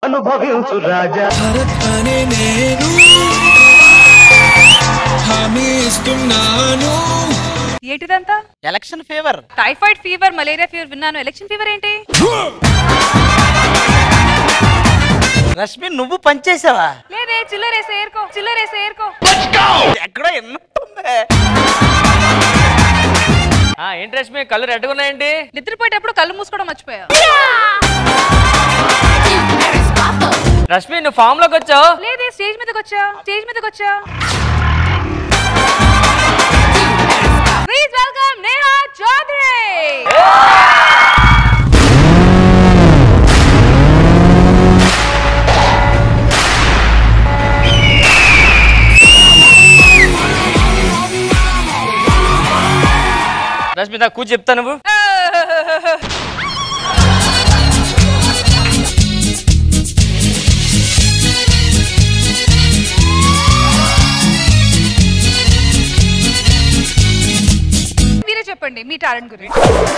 అనుభవించు రాజా ఏంటిదంతా? Election fever. Typhoid fever, malaria fever విన్నాను. ఎలక్షన్ ఫీవర్ ఏంటి? రష్మి నువ్వు పనిచేసావా? లేదే, చిల్లరేసే ఏర్కో, చిల్లరేసే ఏర్కో. ఎక్కడో ఎన్నుంటుంది. ఏంటి రష్మి కళ్ళు రెడ్గా ఉన్నాయండి? నిద్రపోయేటప్పుడు కళ్ళు మూసుకోవడం మర్చిపోయా. రష్మి నువ్వు ఫామ్ లోకి వచ్చావు? లేదే, స్టేజ్ మీదకి వచ్చా, స్టేజ్ మీదకి వచ్చా. Please welcome Neha Chaudhary. రష్మి నాకు కూర్చు చెప్తా నువ్వు. మీరే చెప్పండి మీ టాలెంట్ గురించి.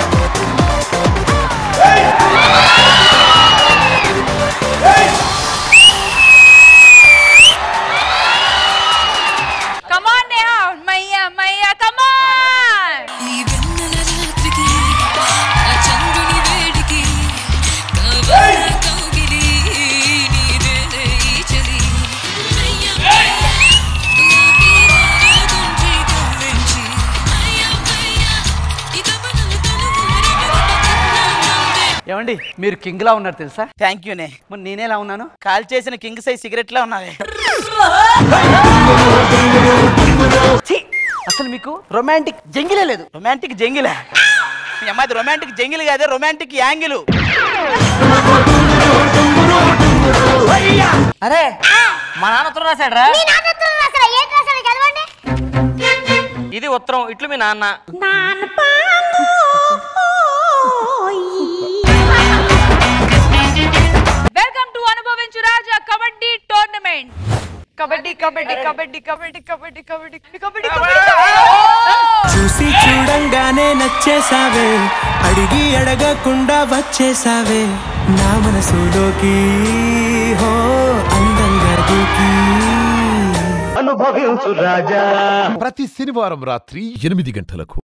కమాన్ నేహా, మయ్యా మయ్యా కమాన్. ఏమండి మీరు కింగ్ లా ఉన్నారు తెలుసా? థ్యాంక్ యూ నే. మరి నేనేలా ఉన్నాను? కాల్ చేసిన కింగ్ సైజ్ సిగరెట్ లా ఉన్నావే. అసలు మీకు రొమాంటిక్ జంగిలే లేదు. రొమాంటిక్ జంగిలా? మీ అమ్మాది రొమాంటిక్ జంగిల్ కాదే, రొమాంటిక్ యాంగిల్. అరే మా నాన్న ఉత్తరం రాశాడు రా. ఇది ఉత్తరం, ఇట్లు మీ నాన్న. Welcome to Anubhavinchu Raja kabaddi tournament. Kabaddi kabaddi kabaddi kabaddi kabaddi kabaddi kabaddi kabaddi. చూసి చూడంగానే నచ్చేసావే, అడిగి అడగకుండా వచ్చేసావే నా మనసులోకి, హో అందంగా దూకి. అనుభవించు రాజా. ప్రతి శనివారం రాత్రి 8 గంటలకు